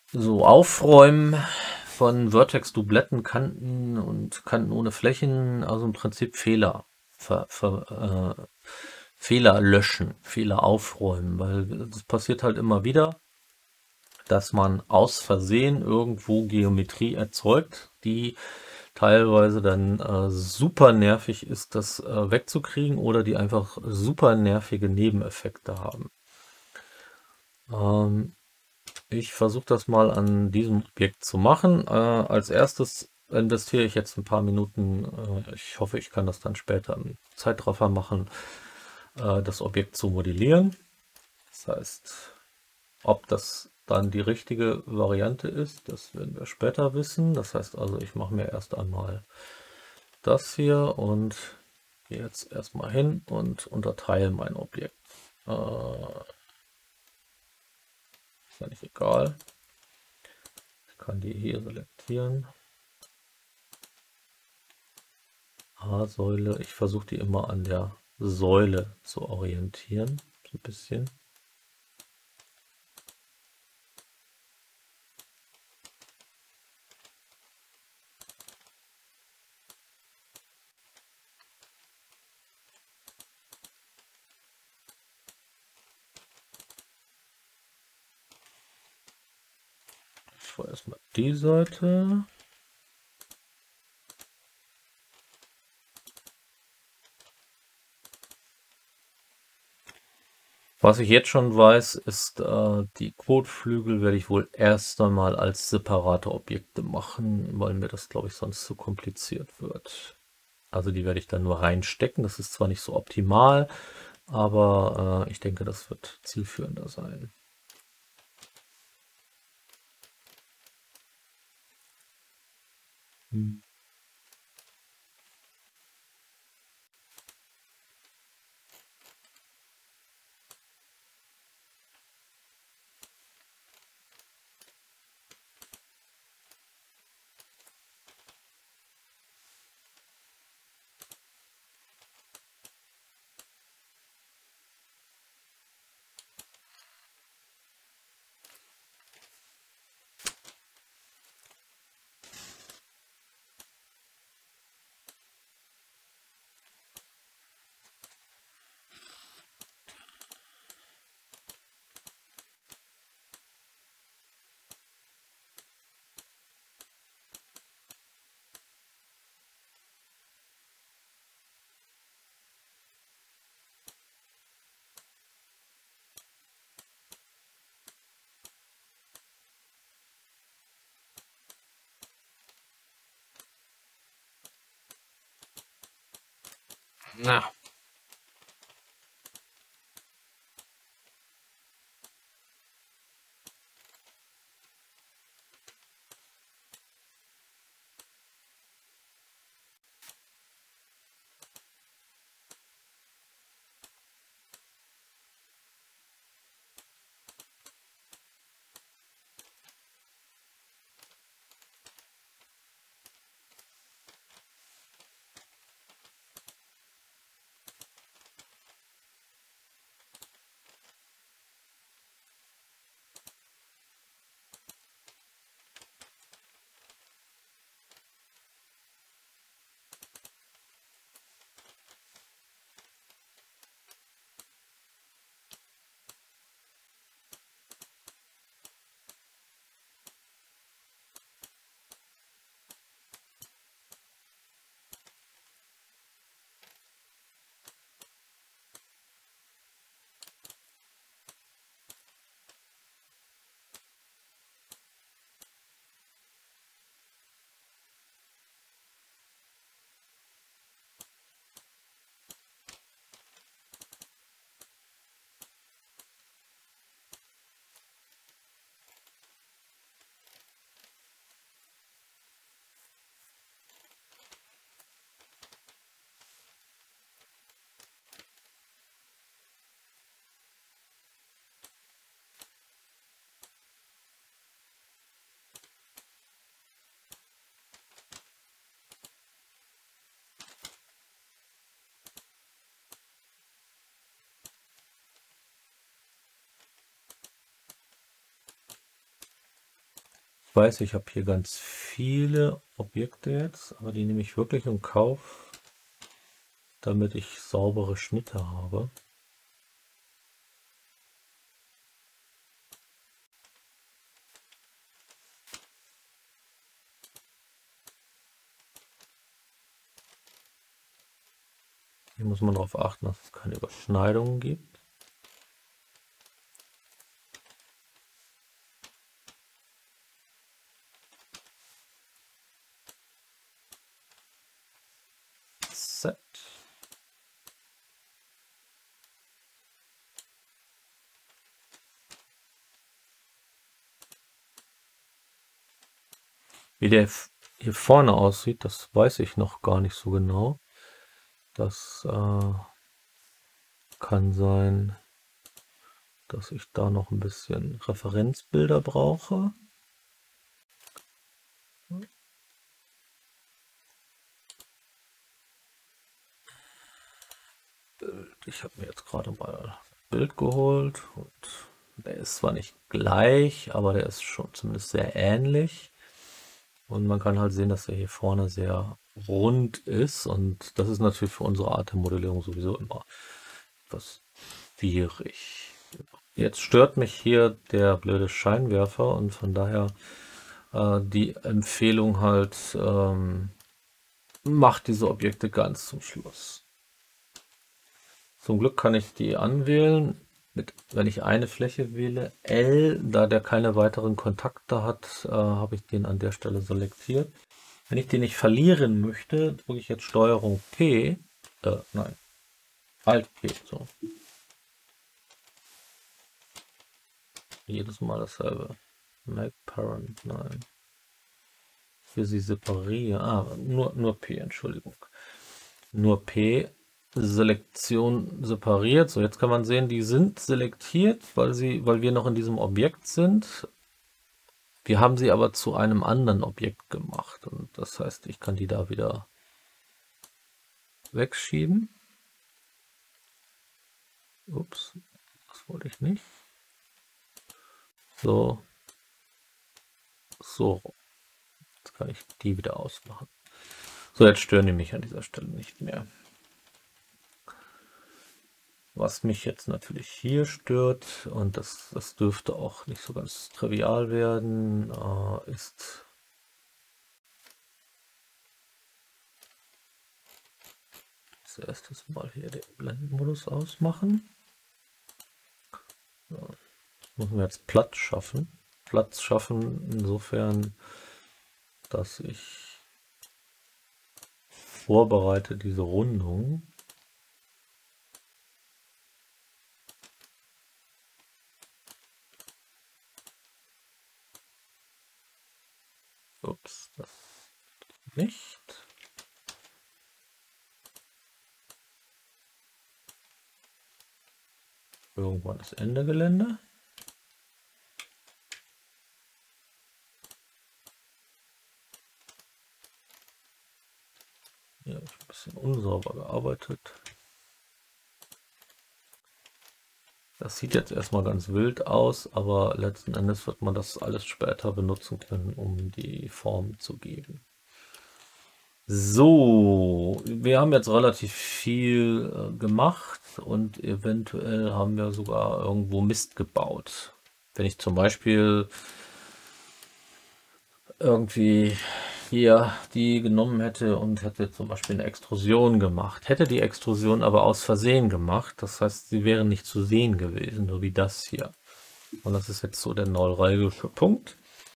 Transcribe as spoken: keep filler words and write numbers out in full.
So, Aufräumen von Vertex-Dubletten, Kanten und Kanten ohne Flächen, also im Prinzip Fehler, ver, ver, äh, Fehler löschen, Fehler aufräumen, weil das passiert halt immer wieder, dass man aus Versehen irgendwo Geometrie erzeugt, die teilweise dann äh, super nervig ist, das äh, wegzukriegen oder die einfach super nervige Nebeneffekte haben. Ähm, Ich versuche das mal an diesem Objekt zu machen. Äh, als erstes investiere ich jetzt ein paar Minuten. Äh, ich hoffe, ich kann das dann später im Zeitraffer machen, äh, das Objekt zu modellieren. Das heißt, ob das dann die richtige Variante ist, das werden wir später wissen. Das heißt also, ich mache mir erst einmal das hier und gehe jetzt erstmal hin und unterteile mein Objekt. Äh, ist ja nicht egal. Ich kann die hier selektieren. A-Säule, ich versuche die immer an der Säule zu orientieren, so ein bisschen. Ich war erstmal die Seite. Was ich jetzt schon weiß, ist, äh, die Kotflügel werde ich wohl erst einmal als separate Objekte machen, weil mir das, glaube ich, sonst zu kompliziert wird. Also die werde ich dann nur reinstecken. Das ist zwar nicht so optimal, aber äh, ich denke, das wird zielführender sein. Hm. Na, Ich weiß, ich habe hier ganz viele Objekte jetzt, aber die nehme ich wirklich in Kauf, damit ich saubere Schnitte habe. Hier muss man darauf achten, dass es keine Überschneidungen gibt. Set. Wie der hier vorne aussieht, das weiß ich noch gar nicht so genau. Das äh, kann sein, dass ich da noch ein bisschen Referenzbilder brauche. Ich habe mir jetzt gerade mal ein Bild geholt und der ist zwar nicht gleich, aber der ist schon zumindest sehr ähnlich. Und man kann halt sehen, dass er hier vorne sehr rund ist. Und das ist natürlich für unsere Art der Modellierung sowieso immer etwas schwierig. Jetzt stört mich hier der blöde Scheinwerfer und von daher äh, die Empfehlung halt, ähm, macht diese Objekte ganz zum Schluss. Zum Glück kann ich die anwählen, mit, wenn ich eine Fläche wähle. L, da der keine weiteren Kontakte hat, äh, habe ich den an der Stelle selektiert. Wenn ich den nicht verlieren möchte, drücke ich jetzt Steuerung P, äh, nein, Alt P, so. Jedes Mal dasselbe. Make Parent, nein. Für sie separieren, ah, nur, nur P, Entschuldigung. Nur P. Selektion separiert. So, jetzt kann man sehen, die sind selektiert, weil sie, weil wir noch in diesem Objekt sind. Wir haben sie aber zu einem anderen Objekt gemacht und das heißt, ich kann die da wieder wegschieben. Ups, das wollte ich nicht. So, so. Jetzt kann ich die wieder ausmachen. So, jetzt stören die mich an dieser Stelle nicht mehr. Was mich jetzt natürlich hier stört, und das, das dürfte auch nicht so ganz trivial werden, äh, ist zuerst das mal hier den Blendenmodus ausmachen. So, müssen wir jetzt Platz schaffen. Platz schaffen insofern, dass ich vorbereite diese Rundung. Ups, das nicht. Irgendwann das Ende Gelände. Hier habe ich ein bisschen unsauber gearbeitet. Das sieht jetzt erstmal ganz wild aus, aber letzten Endes wird man das alles später benutzen können, um die Form zu geben. So, wir haben jetzt relativ viel äh, gemacht und eventuell haben wir sogar irgendwo Mist gebaut. Wenn ich zum Beispiel irgendwie hier die genommen hätte und hätte zum Beispiel eine Extrusion gemacht, hätte die Extrusion aber aus Versehen gemacht, das heißt, sie wären nicht zu sehen gewesen, so wie das hier. Und das ist jetzt so der neuralgische Punkt.